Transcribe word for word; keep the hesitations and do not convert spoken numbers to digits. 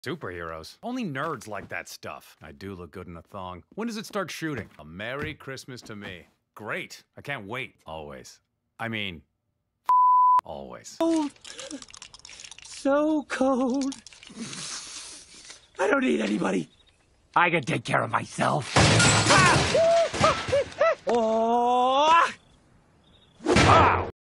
Superheroes? Only nerds like that stuff. I do look good in a thong. When does it start shooting? A Merry Christmas to me. Great. I can't wait. Always. I mean, always. Cold. So cold. I don't need anybody. I can take care of myself. Ah! Oh! Wow!